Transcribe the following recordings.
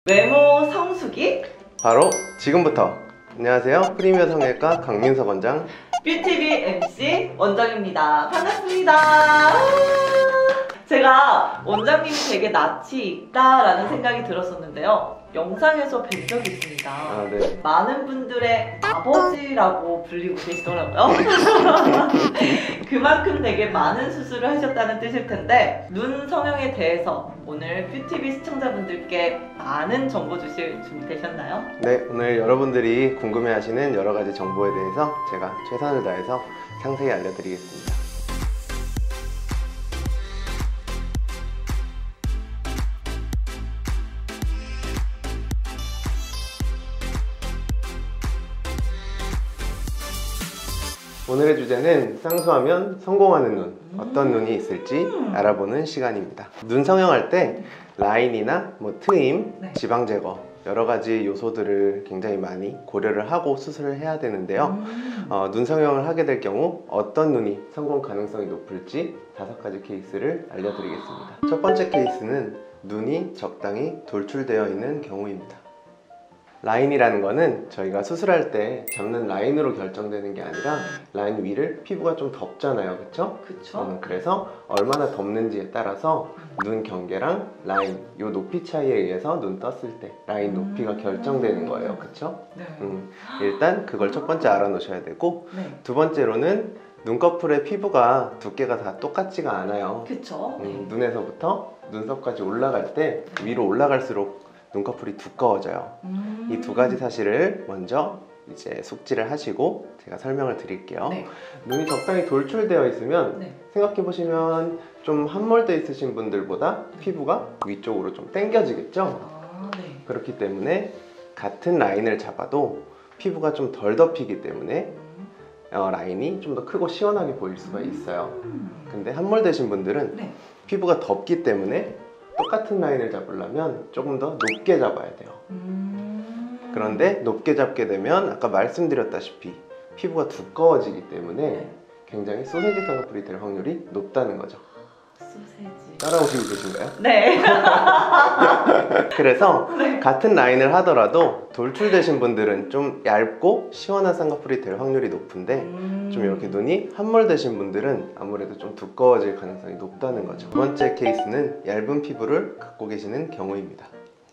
외모 성수기? 바로 지금부터! 안녕하세요, 프리미어 성형외과 강민석 원장, 뷰티비 MC 원장입니다. 반갑습니다. 제가 원장님이 되게 낯이 익다라는 생각이 들었었는데요. 영상에서 뵌 적이 있습니다. 네. 많은 분들의 아버지라고 불리고 계시더라고요. 그만큼 되게 많은 수술을 하셨다는 뜻일 텐데, 눈 성형에 대해서 오늘 뷰티비 시청자분들께 많은 정보 주실 준비 되셨나요? 네, 오늘 여러분들이 궁금해하시는 여러가지 정보에 대해서 제가 최선을 다해서 상세히 알려드리겠습니다. 오늘의 주제는 쌍수하면 성공하는 눈, 어떤 눈이 있을지 알아보는 시간입니다. 눈 성형할 때 라인이나 트임, 지방 제거 여러 가지 요소들을 굉장히 많이 고려를 하고 수술을 해야 되는데요. 눈 성형을 하게 될 경우 어떤 눈이 성공 가능성이 높을지 5가지 케이스를 알려드리겠습니다. 첫 번째 케이스는 눈이 적당히 돌출되어 있는 경우입니다. 라인이라는 거는 저희가 수술할 때 잡는 라인으로 결정되는 게 아니라 라인 위를 피부가 좀 덮잖아요, 그쵸? 그쵸. 그래서 얼마나 덮는지에 따라서 눈 경계랑 라인, 요 높이 차이에 의해서 눈 떴을 때 라인 높이가 결정되는 거예요, 그쵸? 네. 일단 그걸 첫 번째 알아놓으셔야 되고, 네. 두 번째로는 눈꺼풀의 피부가 두께가 다 똑같지가 않아요. 그쵸. 눈에서부터 눈썹까지 올라갈 때 위로 올라갈수록 눈꺼풀이 두꺼워져요. 이 2가지 사실을 먼저 이제 숙지를 하시고 제가 설명을 드릴게요. 네. 눈이 적당히 돌출되어 있으면 네. 생각해 보시면 좀 함몰되어 있으신 분들보다 피부가 위쪽으로 좀 당겨지겠죠? 네. 그렇기 때문에 같은 라인을 잡아도 피부가 좀 덜 덮이기 때문에 라인이 좀 더 크고 시원하게 보일 수가 있어요. 근데 함몰되신 분들은 네. 피부가 덮기 때문에 똑같은 라인을 잡으려면 조금 더 높게 잡아야 돼요. 그런데 높게 잡게 되면 아까 말씀드렸다시피 피부가 두꺼워지기 때문에 굉장히 소세지 쌍꺼풀이 될 확률이 높다는 거죠. 소세지. 따라오시고 계신가요? 네. 그래서 같은 라인을 하더라도 돌출되신 분들은 좀 얇고 시원한 쌍꺼풀이 될 확률이 높은데 좀 이렇게 눈이 함몰되신 분들은 아무래도 좀 두꺼워질 가능성이 높다는 거죠. 두 번째 케이스는 얇은 피부를 갖고 계시는 경우입니다.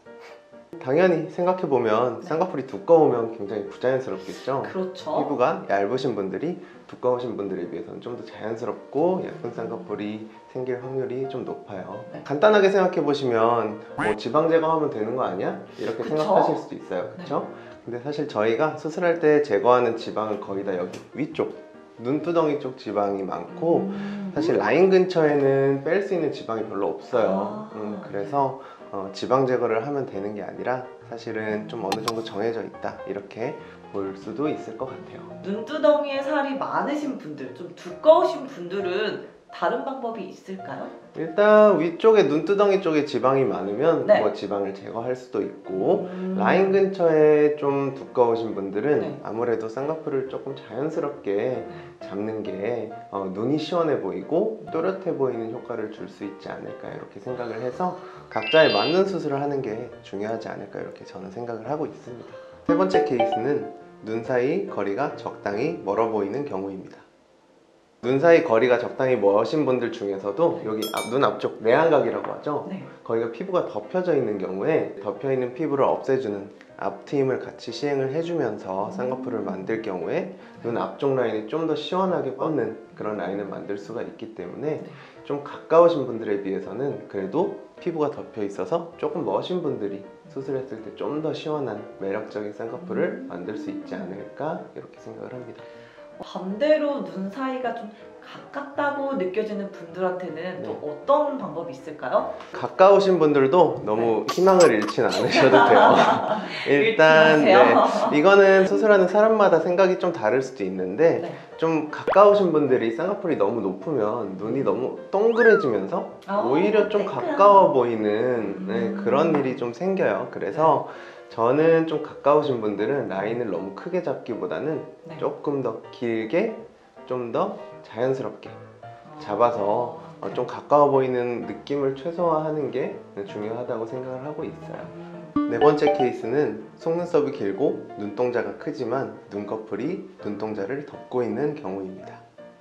당연히 생각해보면 쌍꺼풀이 두꺼우면 굉장히 부자연스럽겠죠? 그렇죠. 피부가 얇으신 분들이 두꺼우신 분들에 비해서는 좀 더 자연스럽고 예쁜 쌍꺼풀이 생길 확률이 좀 높아요. 간단하게 생각해보시면 지방 제거하면 되는 거 아니야? 이렇게 생각하실 수도 있어요, 그쵸? 근데 사실 저희가 수술할 때 제거하는 지방은 거의 다 여기 위쪽 눈두덩이 쪽 지방이 많고 사실 라인 근처에는 뺄 수 있는 지방이 별로 없어요. 그래서 지방 제거를 하면 되는 게 아니라 사실은 좀 어느 정도 정해져 있다 이렇게 볼 수도 있을 것 같아요. 눈두덩이에 살이 많으신 분들, 좀 두꺼우신 분들은 다른 방법이 있을까요? 일단 위쪽에 눈두덩이 쪽에 지방이 많으면 지방을 제거할 수도 있고 라인 근처에 좀 두꺼우신 분들은 아무래도 쌍꺼풀을 조금 자연스럽게 잡는 게 눈이 시원해 보이고 또렷해 보이는 효과를 줄 수 있지 않을까 이렇게 생각을 해서 각자에 맞는 수술을 하는 게 중요하지 않을까 이렇게 저는 생각을 하고 있습니다. 세 번째 케이스는 눈 사이 거리가 적당히 멀어 보이는 경우입니다. 눈 사이 거리가 적당히 먼신 분들 중에서도 여기 눈 앞쪽 내안각이라고 하죠. 거기가 피부가 덮여져 있는 경우에 덮여있는 피부를 없애주는 앞트임을 같이 시행을 해주면서 쌍꺼풀을 만들 경우에 눈 앞쪽 라인이 좀 더 시원하게 뻗는 그런 라인을 만들 수가 있기 때문에 좀 가까우신 분들에 비해서는 그래도 피부가 덮여 있어서 조금 멋진 분들이 수술했을 때 좀 더 시원한 매력적인 쌍꺼풀을 만들 수 있지 않을까 이렇게 생각을 합니다. 반대로 눈 사이가 좀 가깝다고 느껴지는 분들한테는 또 어떤 방법이 있을까요? 가까우신 분들도 너무 희망을 잃지는 않으셔도 돼요. 일단 이거는 수술하는 사람마다 생각이 좀 다를 수도 있는데 좀 가까우신 분들이 쌍꺼풀이 너무 높으면 눈이 너무 동그래지면서 오히려 좀 가까워 보이는 그런 일이 좀 생겨요. 그래서 저는 좀 가까우신 분들은 라인을 너무 크게 잡기보다는 조금 더 길게 좀 더 자연스럽게 잡아서 좀 가까워 보이는 느낌을 최소화하는 게 중요하다고 생각을 하고 있어요. 네 번째 케이스는 속눈썹이 길고 눈동자가 크지만 눈꺼풀이 눈동자를 덮고 있는 경우입니다.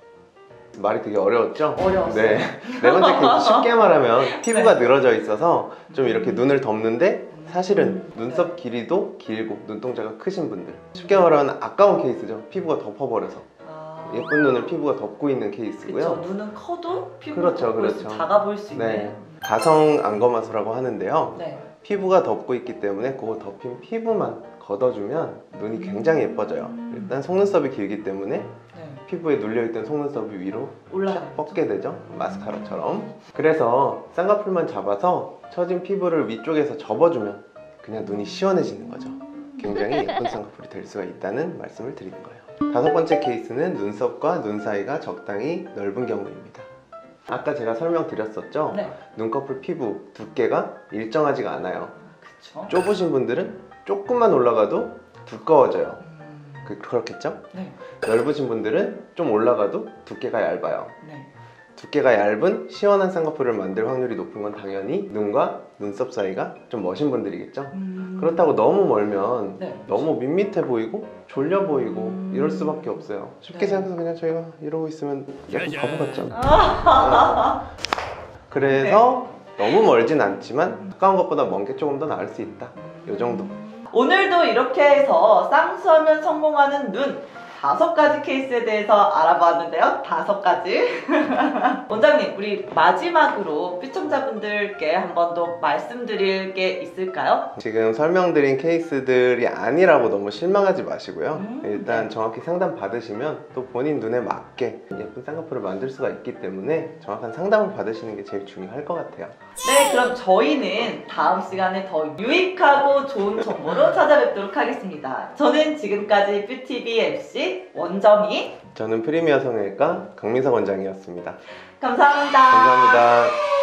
말이 되게 어려웠죠? 어려웠어요. 네. 네 번째 케이스 쉽게 말하면 피부가 늘어져 있어서 좀 이렇게 눈을 덮는데 사실은 눈썹 길이도 길고 눈동자가 크신 분들, 쉽게 말하면 아까운 케이스죠. 피부가 덮어버려서 예쁜 눈을 피부가 덮고 있는 케이스고요. 그쵸, 눈은 커도 피부가 그렇죠, 덮고 있으면 작아 보일 수 있는. 네. 가성 안검하수라고 하는데요. 네. 피부가 덮고 있기 때문에 그 덮인 피부만 걷어주면 눈이 굉장히 예뻐져요. 일단 속눈썹이 길기 때문에 네. 피부에 눌려있던 속눈썹이 위로 올라가요. 뻗게 되죠. 마스카라처럼. 그래서 쌍꺼풀만 잡아서 처진 피부를 위쪽에서 접어주면 그냥 눈이 시원해지는 거죠. 굉장히 예쁜 쌍꺼풀이 될 수가 있다는 말씀을 드리는 거예요. 다섯 번째 케이스는 눈썹과 눈 사이가 적당히 넓은 경우입니다. 아까 제가 설명드렸었죠? 네. 눈꺼풀 피부 두께가 일정하지가 않아요. 그쵸. 좁으신 분들은 조금만 올라가도 두꺼워져요. 그렇겠죠? 네. 넓으신 분들은 좀 올라가도 두께가 얇아요. 네. 두께가 얇은 시원한 쌍꺼풀을 만들 확률이 높은 건 당연히 눈과 눈썹 사이가 좀 멋진 분들이겠죠? 그렇다고 너무 멀면 네. 너무 밋밋해 보이고 졸려 보이고 이럴 수밖에 없어요. 쉽게 네. 생각해서 그냥 저희가 이러고 있으면 약간 바보 같잖아. 그래서 너무 멀진 않지만 가까운 것보다 먼 게 조금 더 나을 수 있다. 이 정도. 오늘도 이렇게 해서 쌍수하면 성공하는 눈 5가지 케이스에 대해서 알아보았는데요. 5가지. 원장님, 우리 마지막으로 시청자분들께 한 번 더 말씀드릴 게 있을까요? 지금 설명드린 케이스들이 아니라고 너무 실망하지 마시고요. 일단 네. 정확히 상담 받으시면 또 본인 눈에 맞게 예쁜 쌍꺼풀을 만들 수가 있기 때문에 정확한 상담을 받으시는 게 제일 중요할 것 같아요. 네, 그럼 저희는 다음 시간에 더 유익하고 좋은 정보로 찾아뵙도록 하겠습니다. 저는 지금까지 뷰티비 MC 원정희, 저는 프리미어 성형외과 강민석 원장이었습니다. 감사합니다. 감사합니다.